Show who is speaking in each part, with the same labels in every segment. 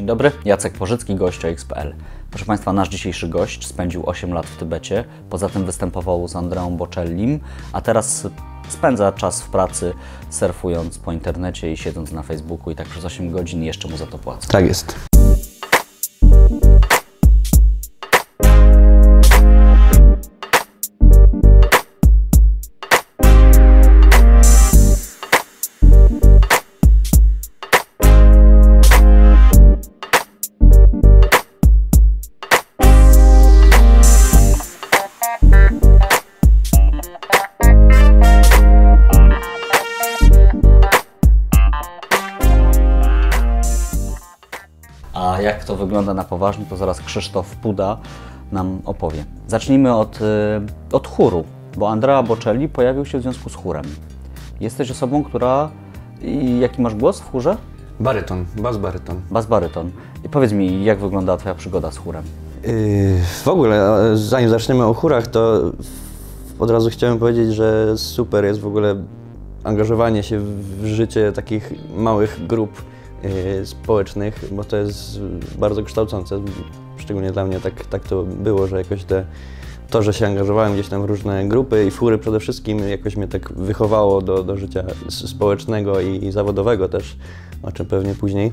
Speaker 1: Dzień dobry, Jacek Porzycki, gość OX.pl. Proszę Państwa, nasz dzisiejszy gość spędził 8 lat w Tybecie, poza tym występował z Andreą Bocellim, a teraz spędza czas w pracy, surfując po internecie i siedząc na Facebooku i tak przez 8 godzin jeszcze mu za to płacą.
Speaker 2: Tak jest.
Speaker 1: A jak to wygląda na poważnie, to zaraz Krzysztof Puda nam opowie. Zacznijmy od chóru, bo Andrea Bocelli pojawił się w związku z chórem. Jesteś osobą, która... I jaki masz głos w chórze?
Speaker 2: Baryton, bas-baryton.
Speaker 1: Bas-baryton. I powiedz mi, jak wygląda Twoja przygoda z chórem?
Speaker 2: W ogóle, zanim zaczniemy o chórach, to od razu chciałem powiedzieć, że super jest w ogóle angażowanie się w życie takich małych grup społecznych, bo to jest bardzo kształcące. Szczególnie dla mnie tak to było, że jakoś to, że się angażowałem gdzieś tam w różne grupy i w chóry przede wszystkim, jakoś mnie tak wychowało do życia społecznego i zawodowego też, o czym pewnie później.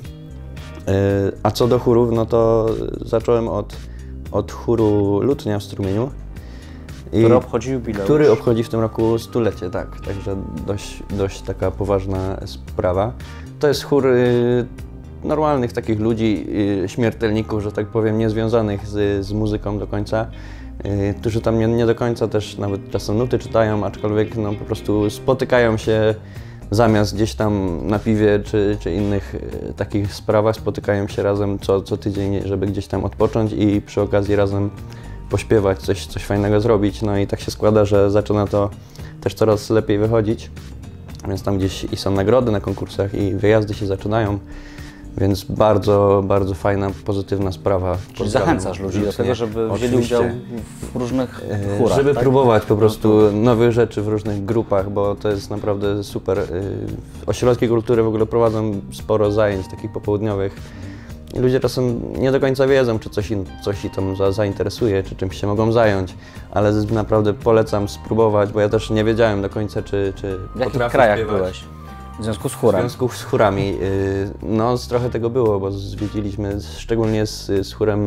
Speaker 2: A co do chórów, no to zacząłem od chóru Lutnia w Strumieniu.
Speaker 1: Który obchodzi jubileusz.
Speaker 2: Który obchodzi w tym roku stulecie, tak. Także dość taka poważna sprawa. To jest chór normalnych takich ludzi, śmiertelników, że tak powiem, niezwiązanych z muzyką do końca, którzy tam nie do końca też nawet czasem nuty czytają, aczkolwiek no, po prostu spotykają się zamiast gdzieś tam na piwie czy innych takich sprawach, spotykają się razem co tydzień, żeby gdzieś tam odpocząć i przy okazji razem pośpiewać, coś fajnego zrobić. No i tak się składa, że zaczyna to też coraz lepiej wychodzić. Więc tam gdzieś i są nagrody na konkursach i wyjazdy się zaczynają, więc bardzo, bardzo fajna, pozytywna sprawa.
Speaker 1: Czyli zachęcasz ludzi do tego, żeby wzięli udział w różnych chórach,
Speaker 2: żeby
Speaker 1: tak?
Speaker 2: próbować po prostu nowych rzeczy w różnych grupach, bo to jest naprawdę super. Ośrodki kultury w ogóle prowadzą sporo zajęć takich popołudniowych. I ludzie czasem nie do końca wiedzą, czy coś ich tam zainteresuje, czy czymś się mogą zająć, ale naprawdę polecam spróbować, bo ja też nie wiedziałem do końca, czy
Speaker 1: w jakich krajach byłeś? W związku z chórem?
Speaker 2: W związku z chórami. No, trochę tego było, bo zwiedziliśmy szczególnie z chórem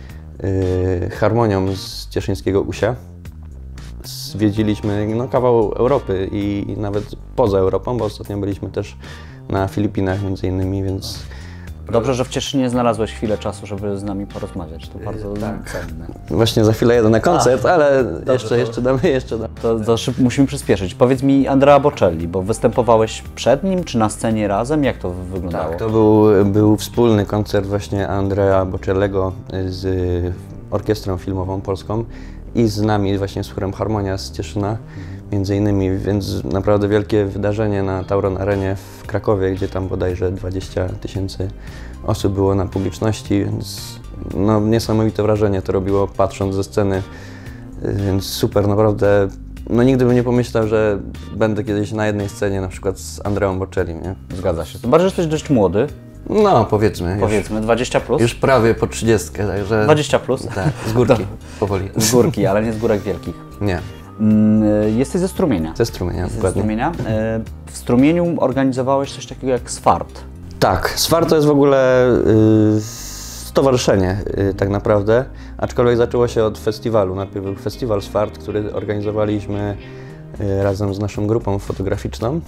Speaker 2: Harmonią z cieszyńskiego Usia. Zwiedziliśmy no, kawał Europy i nawet poza Europą, bo ostatnio byliśmy też na Filipinach między innymi, więc...
Speaker 1: Dobrze, że w Cieszynie znalazłeś chwilę czasu, żeby z nami porozmawiać. To bardzo cenne.
Speaker 2: Właśnie za chwilę jadę na koncert, ale
Speaker 1: dobrze,
Speaker 2: jeszcze damy.
Speaker 1: To musimy przyspieszyć. Powiedz mi, Andrea Bocelli, bo występowałeś przed nim, czy na scenie razem? Jak to wyglądało?
Speaker 2: Tak, to był wspólny koncert właśnie Andrea Bocelliego z Orkiestrą Filmową Polską i z nami właśnie z chórem Harmonia z Cieszyna między innymi, więc naprawdę wielkie wydarzenie na Tauron Arenie w Krakowie, gdzie tam bodajże 20 000 osób było na publiczności, więc no, niesamowite wrażenie to robiło patrząc ze sceny, więc super, naprawdę. No nigdy bym nie pomyślał, że będę kiedyś na jednej scenie na przykład z Andreą Bocellim, nie?
Speaker 1: Zgadza się. Chyba, że jesteś dość młody.
Speaker 2: No, powiedzmy.
Speaker 1: 20 plus?
Speaker 2: Już prawie po 30, także...
Speaker 1: 20 plus?
Speaker 2: Tak, z górki, powoli.
Speaker 1: Z górki, ale nie z górek wielkich.
Speaker 2: Nie.
Speaker 1: Jesteś ze Strumienia.
Speaker 2: Ze Strumienia, dokładnie.
Speaker 1: Ze Strumienia. W Strumieniu organizowałeś coś takiego jak SWART.
Speaker 2: Tak, SWART to jest w ogóle stowarzyszenie tak naprawdę, aczkolwiek zaczęło się od festiwalu. Najpierw był festiwal SWART, który organizowaliśmy razem z naszą grupą fotograficzną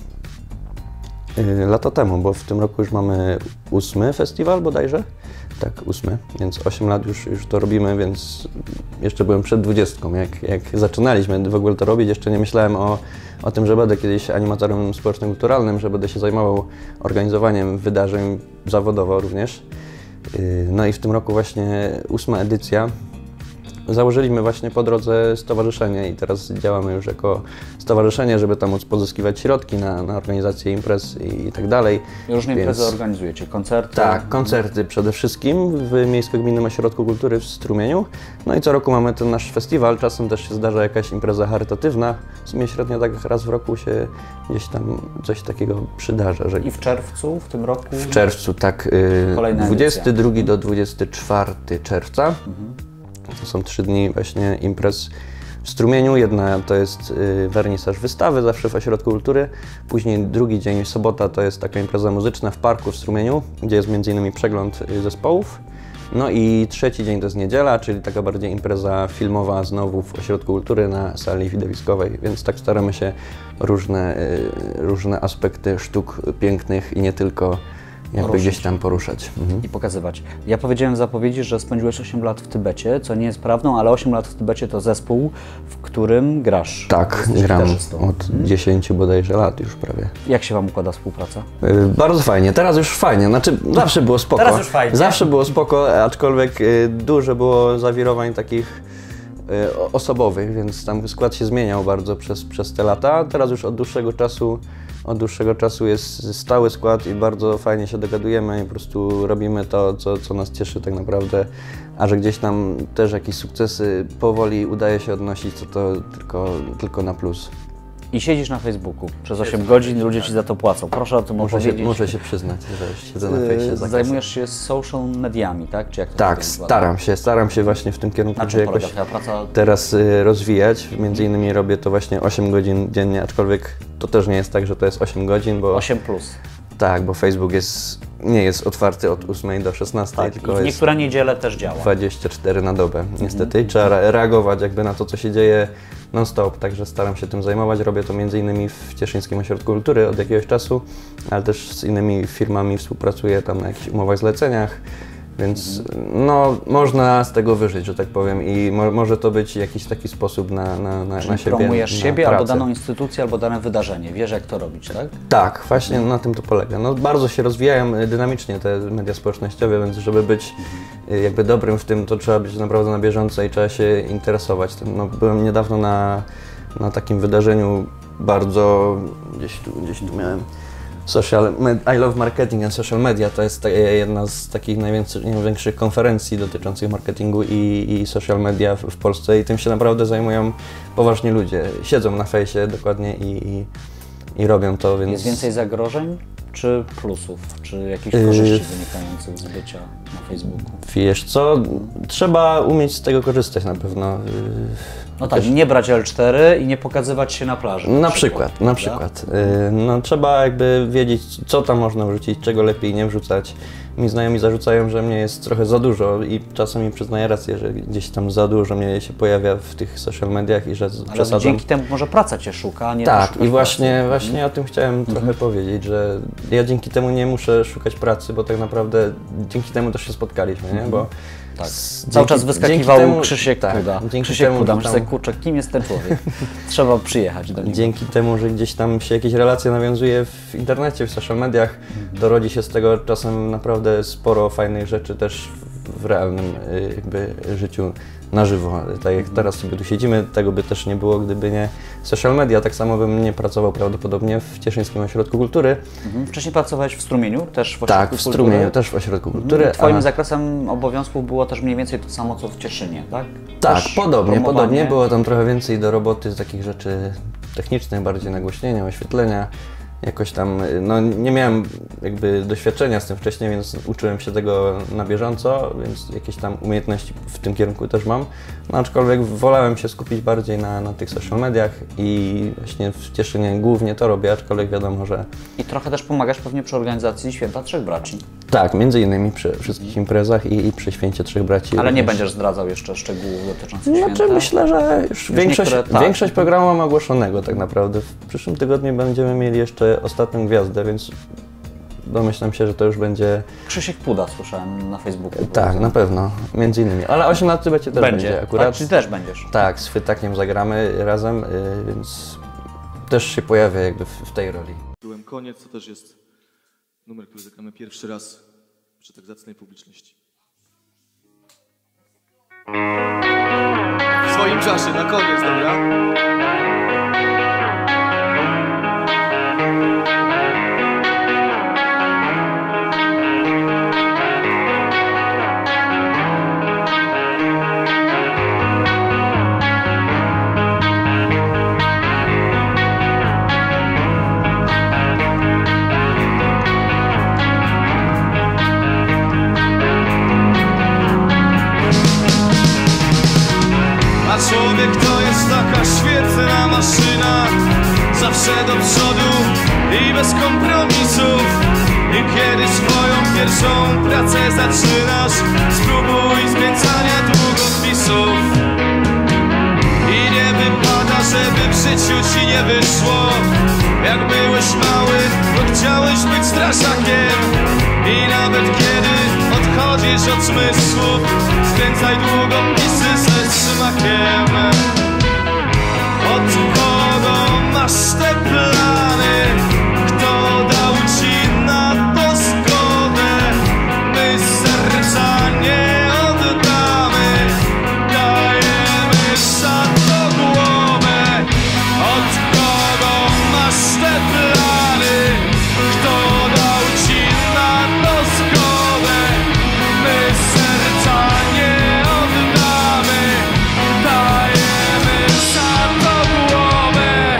Speaker 2: lata temu, bo w tym roku już mamy 8. festiwal bodajże. Tak, 8, więc 8 lat już to robimy, więc jeszcze byłem przed 20, jak zaczynaliśmy w ogóle to robić. Jeszcze nie myślałem o tym, że będę kiedyś animatorem społeczno-kulturalnym, że będę się zajmował organizowaniem wydarzeń zawodowo również. No i w tym roku właśnie 8. edycja. założyliśmy właśnie po drodze stowarzyszenie i teraz działamy już jako stowarzyszenie, żeby tam móc pozyskiwać środki na organizację imprez i tak dalej.
Speaker 1: I różne imprezy organizujecie, koncerty?
Speaker 2: Tak, koncerty przede wszystkim w Miejsko-Gminnym Ośrodku Kultury w Strumieniu. No i co roku mamy ten nasz festiwal, czasem też się zdarza jakaś impreza charytatywna. W sumie średnio tak raz w roku się gdzieś tam coś takiego przydarza. Że...
Speaker 1: I w czerwcu w tym roku?
Speaker 2: W czerwcu, tak. 22 do 24 czerwca. To są 3 dni właśnie imprez w Strumieniu. Jedna to jest wernisaż wystawy, zawsze w Ośrodku Kultury. Później drugi dzień, sobota, to jest taka impreza muzyczna w parku w Strumieniu, gdzie jest m.in. przegląd zespołów. No i trzeci dzień to jest niedziela, czyli taka bardziej impreza filmowa znowu w Ośrodku Kultury na sali widowiskowej, więc tak staramy się różne aspekty sztuk pięknych i nie tylko jakby gdzieś tam poruszać.
Speaker 1: I pokazywać. Ja powiedziałem w zapowiedzi, że spędziłeś 8 lat w Tybecie, co nie jest prawdą, ale 8 lat w Tybecie to zespół, w którym grasz.
Speaker 2: Tak, gram od 10 bodajże lat już prawie.
Speaker 1: Jak się Wam układa współpraca?
Speaker 2: Bardzo fajnie, teraz już fajnie, znaczy zawsze było spoko.
Speaker 1: Teraz już fajnie.
Speaker 2: Zawsze było spoko, aczkolwiek dużo było zawirowań takich osobowych, więc tam skład się zmieniał bardzo przez te lata. Teraz już od dłuższego czasu jest stały skład i bardzo fajnie się dogadujemy i po prostu robimy to, co nas cieszy tak naprawdę. A że gdzieś tam też jakieś sukcesy powoli udaje się odnosić, to tylko na plus.
Speaker 1: I siedzisz na Facebooku przez 8 godzin, ludzie Ci za to płacą. Proszę o tym opowiedzieć.
Speaker 2: Muszę się przyznać, że siedzę na fejsie.
Speaker 1: Zajmujesz się social mediami, tak? Czy jak to
Speaker 2: tak, staram się właśnie w tym kierunku jakoś
Speaker 1: praca?
Speaker 2: Teraz rozwijać. Między innymi robię to właśnie 8 godzin dziennie, aczkolwiek to też nie jest tak, że to jest 8 godzin, bo...
Speaker 1: 8 plus.
Speaker 2: Tak, bo Facebook nie jest otwarty od 8 do 16,
Speaker 1: tak,
Speaker 2: tylko
Speaker 1: w niektóre niedziele też działa.
Speaker 2: 24 na dobę. Niestety trzeba reagować jakby na to, co się dzieje non-stop, także staram się tym zajmować. Robię to m.in. w Cieszyńskim Ośrodku Kultury od jakiegoś czasu, ale też z innymi firmami współpracuję tam na jakichś umowach zleceniach, więc no, można z tego wyżyć, że tak powiem, i może to być jakiś taki sposób na siebie.
Speaker 1: Promujesz siebie
Speaker 2: pracę.
Speaker 1: albo daną instytucję, albo dane wydarzenie. Wiesz, jak to robić, tak?
Speaker 2: Tak, właśnie na tym to polega. No, bardzo się rozwijają dynamicznie te media społecznościowe, więc żeby być jakby dobrym w tym, to trzeba być naprawdę na bieżąco i trzeba się interesować. No, byłem niedawno na takim wydarzeniu bardzo, gdzieś tu miałem, I Love Marketing and Social Media. To jest jedna z takich największych konferencji dotyczących marketingu i social media w Polsce i tym się naprawdę zajmują poważni ludzie. Siedzą na fejsie dokładnie i robią to, więc...
Speaker 1: Jest więcej zagrożeń czy plusów? Czy jakichś korzyści wynikających z bycia na Facebooku?
Speaker 2: Wiesz co, trzeba umieć z tego korzystać na pewno.
Speaker 1: No tak, nie brać L4 i nie pokazywać się na plaży.
Speaker 2: Na przykład. No, trzeba jakby wiedzieć, co tam można wrzucić, czego lepiej nie wrzucać. Mi znajomi zarzucają, że mnie jest trochę za dużo i czasem mi przyznaję rację, że gdzieś tam za dużo mnie się pojawia w tych social mediach i że przesadzam.
Speaker 1: Ale dzięki temu może praca Cię szuka, a nie
Speaker 2: tak, i właśnie o tym chciałem trochę powiedzieć, że ja dzięki temu nie muszę szukać pracy, bo tak naprawdę dzięki temu też się spotkaliśmy, nie? Bo
Speaker 1: tak. Cały czas wyskakiwał Krzysiek Puda.
Speaker 2: Krzysiek Puda.
Speaker 1: Myślę sobie, kurczę, kim jest ten człowiek? Trzeba przyjechać do niego.
Speaker 2: Dzięki temu, że gdzieś tam się jakieś relacje nawiązuje w internecie, w social mediach, to rodzi się z tego czasem naprawdę sporo fajnych rzeczy też w realnym jakby życiu na żywo. Tak jak teraz sobie tu siedzimy, tego by też nie było, gdyby nie social media. Tak samo bym nie pracował prawdopodobnie w Cieszyńskim Ośrodku Kultury.
Speaker 1: Wcześniej pracowałeś w Strumieniu, też w Ośrodku
Speaker 2: Tak, w Strumieniu, też w Ośrodku Kultury.
Speaker 1: Twoim zakresem obowiązków było też mniej więcej to samo, co w Cieszynie, tak?
Speaker 2: Tak,
Speaker 1: też
Speaker 2: podobnie. Było tam trochę więcej do roboty z takich rzeczy technicznych, bardziej nagłośnienia, oświetlenia. Jakoś tam, no nie miałem jakby doświadczenia z tym wcześniej, więc uczyłem się tego na bieżąco, więc jakieś tam umiejętności w tym kierunku też mam. No aczkolwiek wolałem się skupić bardziej na tych social mediach i właśnie w Cieszynie głównie to robię, aczkolwiek wiadomo, że...
Speaker 1: I trochę też pomagasz pewnie przy organizacji Święta Trzech Braci.
Speaker 2: Tak, między innymi przy wszystkich imprezach i przy Święcie Trzech Braci.
Speaker 1: Ale nie będziesz zdradzał jeszcze szczegółów dotyczących święta?
Speaker 2: Znaczy myślę, że już większość programu mam ogłoszonego tak naprawdę. W przyszłym tygodniu będziemy mieli jeszcze ostatnią gwiazdę, więc domyślam się, że to już będzie...
Speaker 1: Krzysiek Puda słyszałem na Facebooku.
Speaker 2: Tak, na pewno, między innymi. Ale 8 lat w Tybecie też będzie akurat.
Speaker 1: Tak, czy też będziesz?
Speaker 2: Tak, z Fytakiem zagramy razem, więc też się pojawię jakby w tej roli.
Speaker 3: Byłem koniec, to też jest numer, który zagramy pierwszy raz przy tak zacnej publiczności. wolnym czasie, na koniec, dobra?
Speaker 4: Człowiek to jest taka świetna maszyna, zawsze do przodu i bez kompromisów. I kiedy swoją pierwszą pracę zaczynasz, spróbuj skręcania długopisów. I nie wypada, żeby w życiu ci nie wyszło. Jak byłeś mały, to chciałeś być strażakiem. I nawet kiedy odchodzisz od zmysłów, skręcaj długopisy ze smakiem. Od kogo masz te plany? Kto dał ci na to zgodę? My serca nie oddamy, dajemy za to głowę. Od kogo masz te plany? Kto dał ci na to zgodę? My serca nie oddamy, dajemy za to głowę.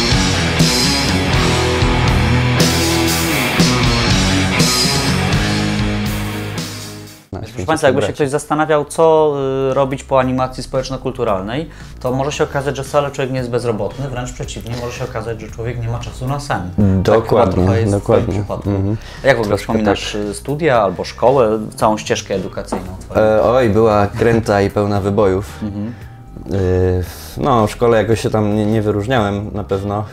Speaker 1: Proszę Państwa, jakby się ktoś zastanawiał, co robić po animacji społeczno-kulturalnej, to może się okazać, że wcale człowiek nie jest bezrobotny, wręcz przeciwnie, może się okazać, że człowiek nie ma czasu na sen.
Speaker 2: Dokładnie,
Speaker 1: tak chyba jest
Speaker 2: dokładnie.
Speaker 1: w twoim przypadku. A jak w ogóle wspominasz studia albo szkołę, całą ścieżkę edukacyjną twoją?
Speaker 2: Oj, była kręta i pełna wybojów. No, w szkole jakoś się tam nie wyróżniałem na pewno,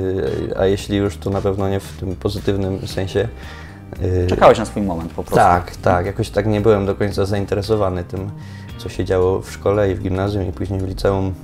Speaker 2: a jeśli już, to na pewno nie w tym pozytywnym sensie.
Speaker 1: Czekałeś na swój moment po prostu.
Speaker 2: Tak, jakoś tak nie byłem do końca zainteresowany tym, co się działo w szkole i w gimnazjum i później w liceum.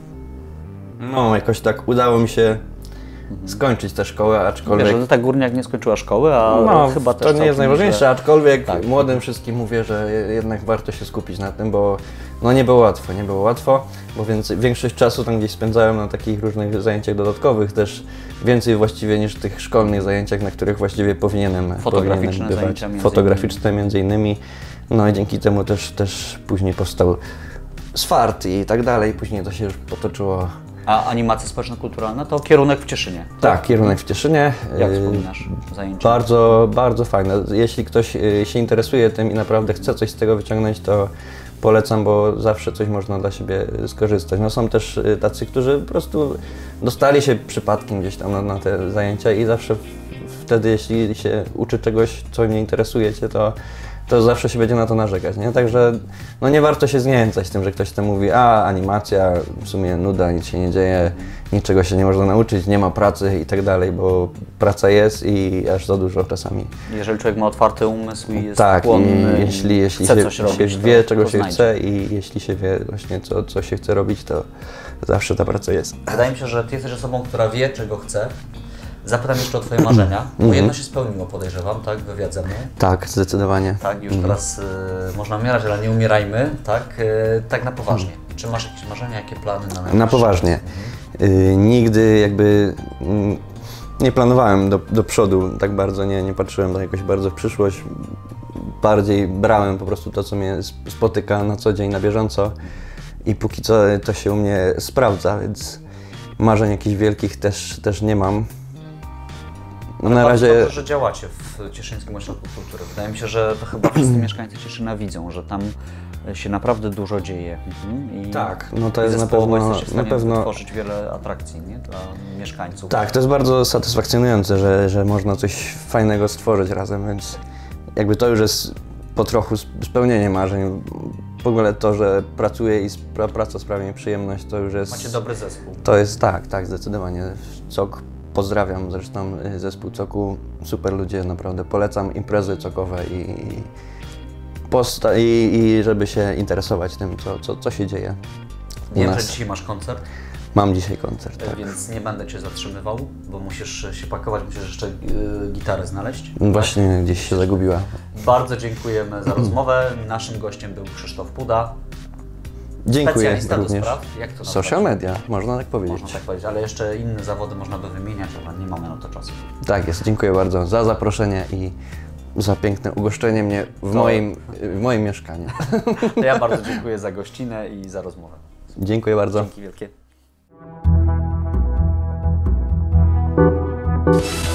Speaker 2: No, jakoś tak udało mi się skończyć tę szkołę, aczkolwiek...
Speaker 1: Wiesz, że tak Górniak nie skończyła szkoły, a
Speaker 2: no,
Speaker 1: chyba też
Speaker 2: to nie jest najważniejsze, aczkolwiek
Speaker 1: tak.
Speaker 2: Młodym wszystkim mówię, że jednak warto się skupić na tym, bo no nie było łatwo, bo większość czasu tam gdzieś spędzałem na takich różnych zajęciach dodatkowych, też więcej właściwie niż tych szkolnych zajęciach, na których właściwie powinienem
Speaker 1: Fotograficzne
Speaker 2: bywać. Fotograficzne między innymi. No i dzięki temu też później powstał SFART i tak dalej, później to się już potoczyło.
Speaker 1: A animacja społeczno-kulturalna to kierunek w Cieszynie.
Speaker 2: Tak, kierunek w Cieszynie.
Speaker 1: Jak wspominasz zajęcia?
Speaker 2: Bardzo fajne. Jeśli ktoś się interesuje tym i naprawdę chce coś z tego wyciągnąć, to polecam, bo zawsze coś można dla siebie skorzystać. No są też tacy, którzy po prostu dostali się przypadkiem gdzieś tam na te zajęcia i zawsze wtedy, jeśli się uczy czegoś, co nie interesuje cię, to zawsze się będzie na to narzekać, nie? Także no nie warto się zniechęcać tym, że ktoś tam mówi, a animacja, w sumie nuda, nic się nie dzieje, niczego się nie można nauczyć, nie ma pracy i tak dalej, bo praca jest i aż za dużo czasami.
Speaker 1: Jeżeli człowiek ma otwarty umysł i jest
Speaker 2: tak,
Speaker 1: płonny,
Speaker 2: i jeśli
Speaker 1: chce coś robić,
Speaker 2: się wie, czego się
Speaker 1: znajdzie.
Speaker 2: chce i jeśli się wie właśnie, co się chce robić, to zawsze ta praca jest.
Speaker 1: Wydaje mi się, że Ty jesteś osobą, która wie, czego chce. Zapytam jeszcze o Twoje marzenia, bo jedno się spełniło, podejrzewam, tak, wywiad ze mną.
Speaker 2: Tak, zdecydowanie.
Speaker 1: Tak, już teraz można umierać, ale nie umierajmy, tak, tak na poważnie. Czy masz jakieś marzenia, jakie plany na najbliższe?
Speaker 2: Na poważnie. Nigdy jakby nie planowałem do przodu tak bardzo, nie patrzyłem tak jakoś bardzo w przyszłość. Bardziej brałem po prostu to, co mnie spotyka na co dzień, na bieżąco i póki co to się u mnie sprawdza, więc marzeń jakichś wielkich też nie mam. No na razie...
Speaker 1: Dobrze, że działacie w Cieszyńskim Ośrodku Kultury. Wydaje mi się, że to chyba wszyscy mieszkańcy Cieszyna widzą, że tam się naprawdę dużo dzieje. I
Speaker 2: tak, no to jest na pewno
Speaker 1: tworzyć wiele atrakcji, nie, dla mieszkańców.
Speaker 2: Tak, to jest bardzo satysfakcjonujące, że można coś fajnego stworzyć razem, więc jakby to już jest po trochu spełnienie marzeń. W ogóle to, że pracuję i praca sprawia mi przyjemność, to już jest...
Speaker 1: Macie dobry zespół.
Speaker 2: To jest tak, zdecydowanie. COK, pozdrawiam zresztą zespół COK-u, super ludzie, naprawdę polecam imprezy COK-owe i żeby się interesować tym, co się dzieje u
Speaker 1: Wiem,
Speaker 2: nas.
Speaker 1: że dzisiaj masz koncert.
Speaker 2: Mam dzisiaj koncert, tak.
Speaker 1: Więc nie będę Cię zatrzymywał, bo musisz się pakować, musisz jeszcze gitarę znaleźć.
Speaker 2: Właśnie gdzieś się zagubiła.
Speaker 1: Bardzo dziękujemy za rozmowę. Naszym gościem był Krzysztof Puda.
Speaker 2: Dziękuję
Speaker 1: Specjalista
Speaker 2: również.
Speaker 1: do spraw, jak to nazwać?
Speaker 2: Social media, można tak powiedzieć.
Speaker 1: Można tak powiedzieć, ale jeszcze inne zawody można by wymieniać, ale nie mamy na to czasu.
Speaker 2: Tak jest, dziękuję bardzo za zaproszenie i za piękne ugoszczenie mnie w moim mieszkaniu.
Speaker 1: To ja bardzo dziękuję za gościnę i za rozmowę.
Speaker 2: Dziękuję bardzo.
Speaker 1: Dzięki wielkie.